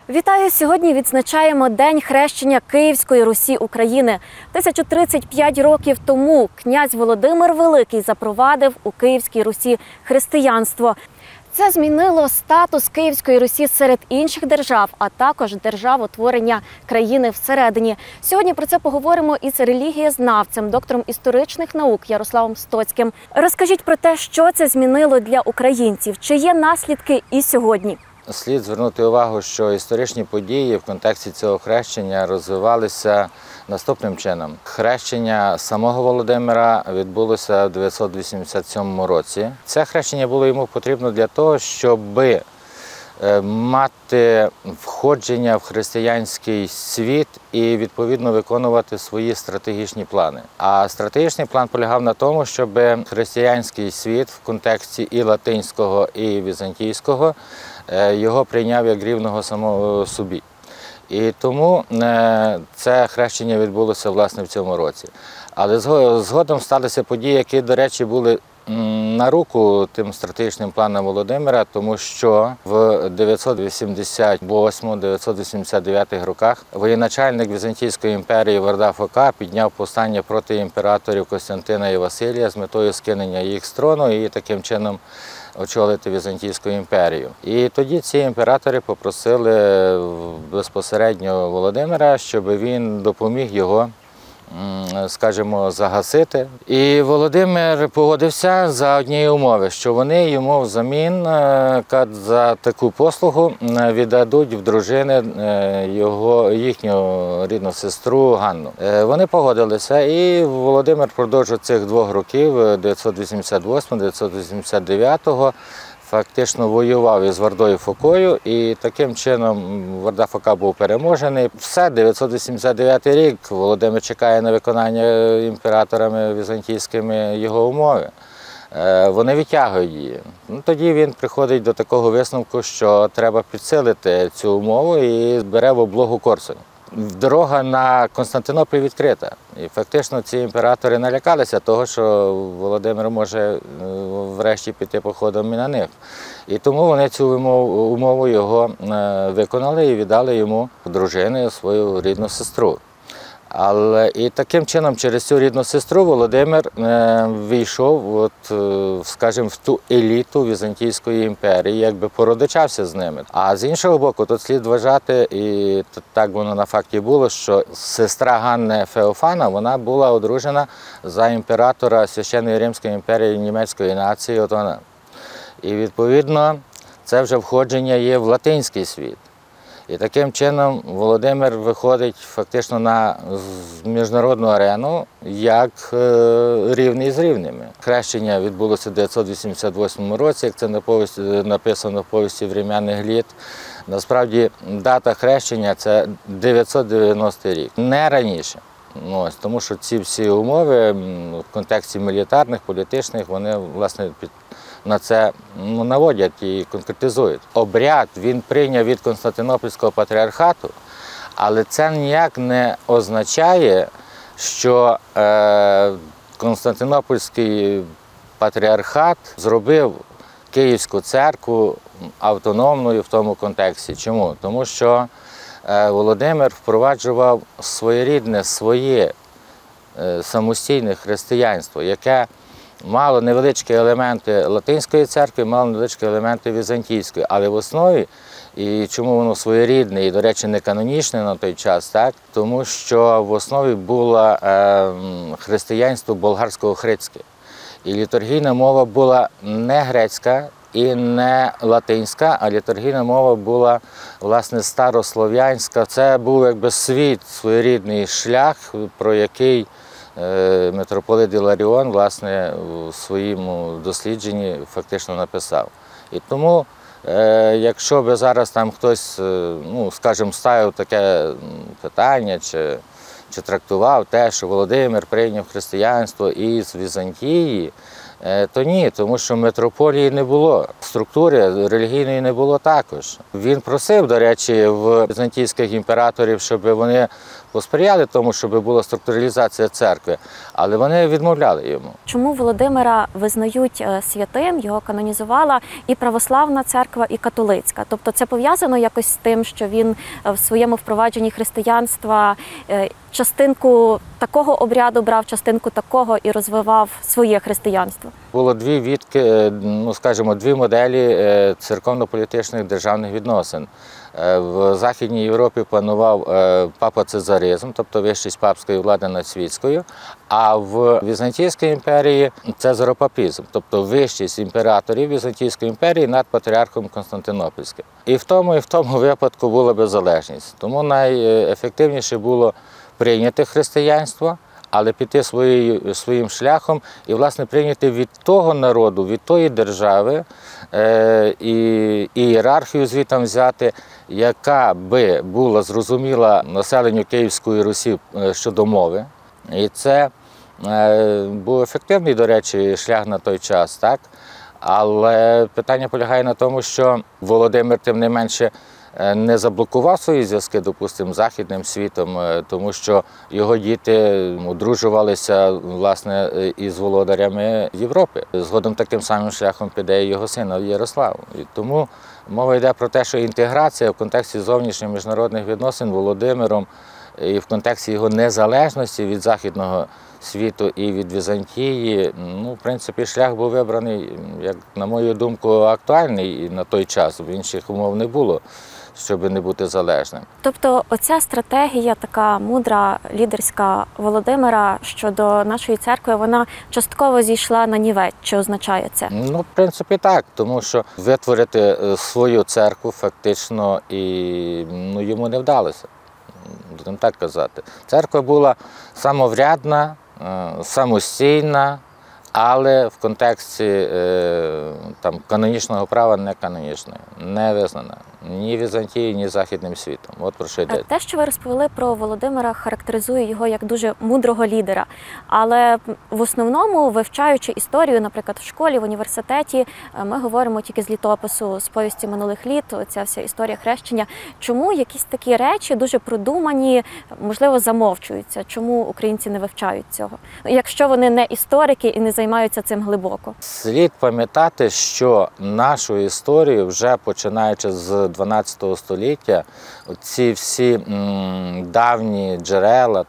Вітаю! Сьогодні відзначаємо День хрещення Київської Русі України. 1035 років тому князь Володимир Великий запровадив у Київській Русі християнство. Це змінило статус Київської Русі серед інших держав, а також державотворення країни всередині. Сьогодні про це поговоримо із релігієзнавцем, доктором історичних наук Ярославом Стоцьким. Розкажіть про те, що це змінило для українців, чи є наслідки і сьогодні. Слід звернути увагу, що історичні події в контексті цього хрещення розвивалися наступним чином. Хрещення самого Володимира відбулося в 987 році. Це хрещення було йому потрібно для того, щоб мати входження в християнський світ і, відповідно, виконувати свої стратегічні плани. А стратегічний план полягав на тому, щоб християнський світ в контексті і латинського, і візантійського його прийняв як рівного самого собі. І тому це хрещення відбулося, власне, в цьому році. Але згодом сталися події, які, до речі, були на руку тим стратегічним планам Володимира, тому що в 988-989 роках воєначальник Візантійської імперії Варда Фока підняв повстання проти імператорів Костянтина і Василія з метою скинення їх з трону і таким чином очолити Візантійську імперію. І тоді ці імператори попросили безпосередньо Володимира, щоб він допоміг його, скажімо, загасити. І Володимир погодився за однієї умови, що вони йому взамін за таку послугу віддадуть в дружини їхню рідну сестру Ганну. Вони погодилися, і Володимир впродовж цих 2 років, 988-989, фактично воював із Вардою Фокою, і таким чином Варда Фока був переможений. Все, 989 рік, Володимир чекає на виконання імператорами візантійськими його умови. Вони відтягують її. Тоді він приходить до такого висновку, що треба підсилити цю умову і бере в облогу Корсунь. Дорога на Константинополь відкрита. І фактично ці імператори налякалися того, що Володимир може врешті піти походом і на них. І тому вони цю умову його виконали і віддали йому дружини свою рідну сестру. Але і таким чином через цю рідну сестру Володимир війшов, скажімо, в ту еліту Візантійської імперії, якби породичався з ними. А з іншого боку, тут слід вважати, і так воно на факті було, що сестра Ганни Феофана, вона була одружена за імператора Священної Римської імперії німецької нації Отона. І відповідно це вже входження є в латинський світ. І таким чином Володимир виходить фактично на міжнародну арену як рівний з рівними. Хрещення відбулося в 988 році, як це написано в повісті «Врем'яних літ». Насправді дата хрещення – це 990 рік, не раніше. Тому що ці всі умови в контексті мілітарних, політичних, вони, власне, на це наводять і конкретизують. Обряд він прийняв від Константинопольського патріархату, але це ніяк не означає, що Константинопольський патріархат зробив Київську церкву автономною в тому контексті. Чому? Тому що Володимир впроваджував своє самостійне християнство, яке мало невеличкі елементи латинської церкви, мало невеличкі елементи візантійської, але в основі, і чому воно своєрідне і, до речі, не канонічне на той час, так? Тому що в основі було християнство болгарсько-охридське. І літургійна мова була не грецька і не латинська, а літургійна мова була, власне, старослов'янська. Це був якби своєрідний шлях, про який митрополит Іларіон, власне, у своєму дослідженні фактично написав. І тому, якщо би зараз там хтось, скажімо, ставив таке питання, чи трактував те, що Володимир прийняв християнство із Візантії, То ні, тому що митрополії не було, структури релігійної не було також. Він просив, до речі, в візантійських імператорів, щоб вони посприяли тому, щоб була структуралізація церкви, але вони відмовляли йому. Чому Володимира визнають святим, його канонізувала і православна церква, і католицька? Тобто це пов'язано якось з тим, що він в своєму впровадженні християнства частинку такого обряду брав, частинку такого і розвивав своє християнство? Було дві відки, скажімо, дві моделі церковно-політичних державних відносин. В Західній Європі панував папа-цезаризм, тобто вищість папської влади над світською, а в Візантійській імперії цезаропапізм, тобто вищість імператорів Візантійської імперії над патріархом Константинопольським. І в тому випадку була беззалежність. Тому найефективніше було прийняти християнство, але піти своїм шляхом і, власне, прийняти від того народу, від тої держави і ієрархію звідти взяти, яка би була зрозуміла населенню Київської Русі щодо мови. І це був ефективний, до речі, шлях на той час, так? Але питання полягає на тому, що Володимир, тим не менше, не заблокував свої зв'язки, допустимо, з Західним світом, тому що його діти одружувалися, власне, із володарями Європи. Згодом таким самим шляхом піде і його син Ярослав. І тому мова йде про те, що інтеграція в контексті зовнішніх міжнародних відносин Володимиром і в контексті його незалежності від Західного світу і від Візантії, в принципі, шлях був вибраний, як, на мою думку, актуальний на той час, бо інших умов не було, щоб не бути залежним. Тобто оця стратегія, така мудра, лідерська Володимира щодо нашої церкви, вона частково зійшла на нівець. Чи означає це? В принципі, так, тому що витворити свою церкву фактично йому не вдалося, будемо так казати. Церква була самоврядна, самостійна, але в контексті канонічного права не канонічна, не визнана ні Візантією, ні Західним світом. От про що йде. Те, що ви розповіли про Володимира, характеризує його як дуже мудрого лідера. Але в основному, вивчаючи історію, наприклад, в школі, в університеті, ми говоримо тільки з літопису, з повісті минулих літ, ця вся історія хрещення. Чому якісь такі речі дуже продумані, можливо, замовчуються? Чому українці не вивчають цього? Якщо вони не історики і не займаються цим глибоко. Слід пам'ятати, що нашу історію, вже починаючи з 12 століття, ці всі давні джерела,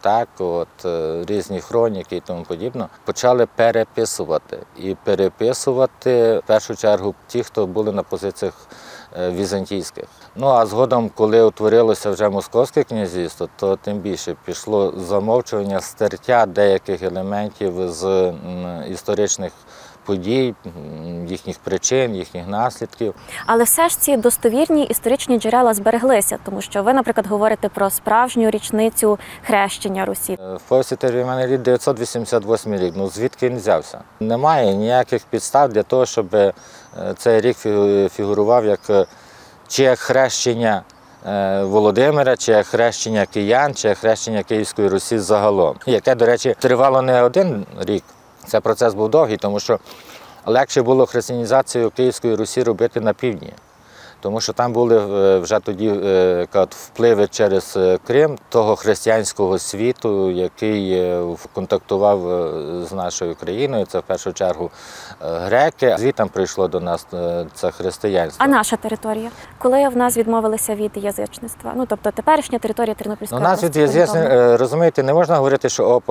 різні хроніки і тому подібне, почали переписувати. І переписувати, в першу чергу, ті, хто були на позиціях візантійських. А згодом, коли утворилося вже Московське князівство, то тим більше пішло замовчування, стертя деяких елементів з історичних подій, їхніх причин, їхніх наслідків. Але все ж ці достовірні історичні джерела збереглися, тому що ви, наприклад, говорите про справжню річницю хрещення Русі. В повісті «Тервіменний рід» 988 рік. Звідки він взявся? Немає ніяких підстав для того, щоб цей рік фігурував чи як хрещення Володимира, чи як хрещення киян, чи як хрещення Київської Русі загалом. Яке, до речі, тривало не один рік. Цей процес був довгий, тому що легше було християнізацію Київської Русі робити на півдні. Тому що там були вже тоді впливи через Крим того християнського світу, який контактував з нашою країною. Це в першу чергу греки. Звідти прийшло до нас це християнство. А наша територія? Коли в нас відмовилися від язичництва? Тобто теперішня територія Тернопільської області? У нас від язичництва, розумієте, не можна говорити, що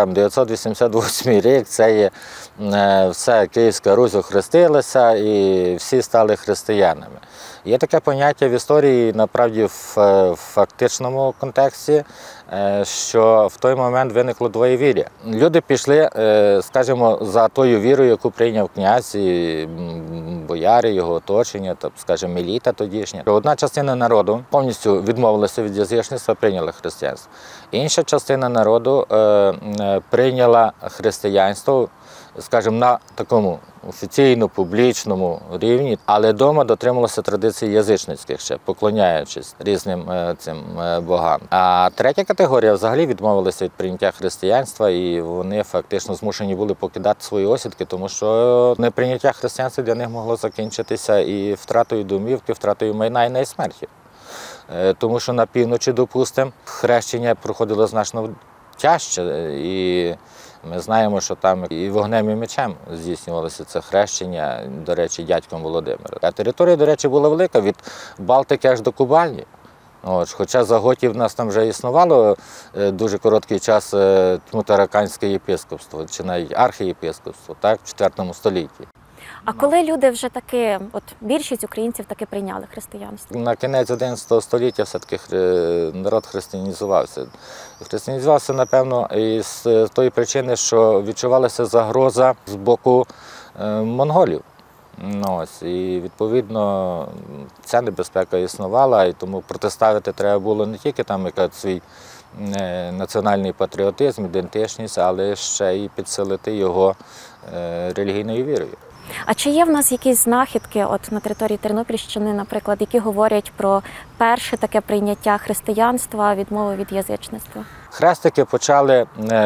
988 рік, це є все, Київська Русь охрестилася і всі стали християнами. Є таке поняття в історії, насправді, в фактичному контексті, що в той момент виникло двоєвір'я. Люди пішли, скажімо, за тою вірою, яку прийняв князь, і бояри, його оточення, скажімо, еліта тодішня. Одна частина народу повністю відмовилася від язичництва, прийняла християнство. Інша частина народу прийняла християнство скажімо, на такому офіційно-публічному рівні, але вдома дотримувалися традицій язичницьких ще, поклоняючись різним цим богам. А третя категорія взагалі відмовилася від прийняття християнства, і вони фактично змушені були покидати свої осідки, тому що неприйняття християнства для них могло закінчитися і втратою домівки, втратою майна і навіть смертю. Тому що на півночі, допустимо, хрещення проходило значно тяжче, і ми знаємо, що там і вогнем, і мечем здійснювалося це хрещення, до речі, дядьком Володимира. А територія, до речі, була велика, від Балтики аж до Кубані. Хоча за готів в нас там вже існувало дуже короткий час Тмутараканське єпископство, чи навіть архієпископство, так, в IV столітті. А коли люди вже таки, от більшість українців таки прийняли християнство? На кінець XI століття все-таки народ християнізувався. Християнізувався, напевно, із тої причини, що відчувалася загроза з боку монголів. І, відповідно, ця небезпека існувала, і тому протиставити треба було не тільки там свій національний патріотизм, ідентичність, але ще й підсилити його релігійною вірою. А чи є в нас якісь знахідки от на території Тернопільщини, наприклад, які говорять про перше таке прийняття християнства, відмову від язичництва? Хрестики почали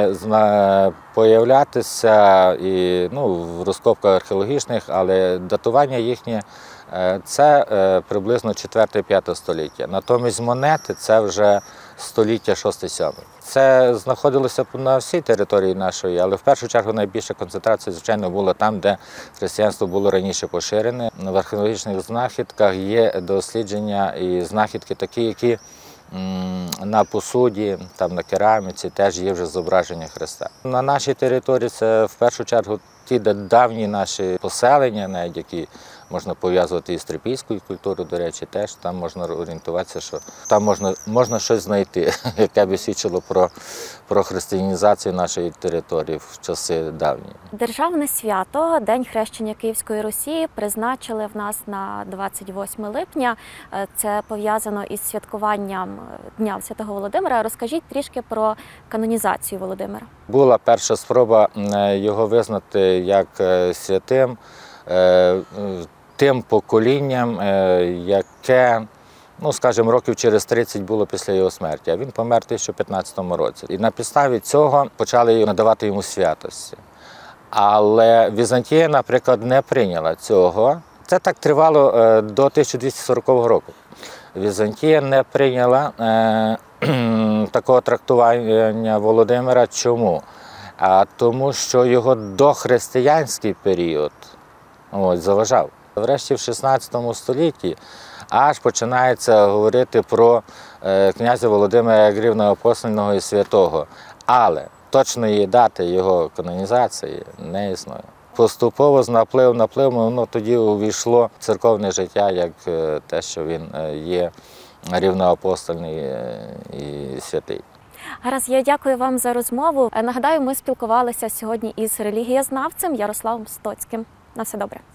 появлятися і, в розкопках археологічних, але датування їхнє – це приблизно 4-5 століття. Натомість монети – це вже століття 6-7. Це знаходилося на всій території нашої, але в першу чергу найбільша концентрація, звичайно, була там, де християнство було раніше поширене. В археологічних знахідках є дослідження і знахідки такі, які на посуді, там, на кераміці теж є вже зображення Христа. На нашій території це в першу чергу ті давні наші поселення, навіть які можна пов'язувати із трипільською культурою, до речі, теж там можна орієнтуватися, що там можна щось знайти, яке б свідчило про християнізацію нашої території в часи давні. Державне свято, День хрещення Київської Русі, призначили в нас на 28 липня. Це пов'язано із святкуванням Дня Святого Володимира. Розкажіть трішки про канонізацію Володимира. Була перша спроба його визнати як святим тим поколінням, яке, скажімо, років через 30 було після його смерті, а він помер в 1015 році. І на підставі цього почали надавати йому святості. Але Візантія, наприклад, не прийняла цього. Це так тривало до 1240 року. Візантія не прийняла такого трактування Володимира. Чому? Тому що його дохристиянський період заважав. Врешті в 16 столітті аж починається говорити про князя Володимира як рівноапостольного і святого. Але точної дати його канонізації не існує. Поступово з напливом воно тоді увійшло в церковне життя як те, що він є рівноапостольний і святий. Гаразд, я дякую вам за розмову. Нагадаю, ми спілкувалися сьогодні із релігієзнавцем Ярославом Стоцьким. На все добре.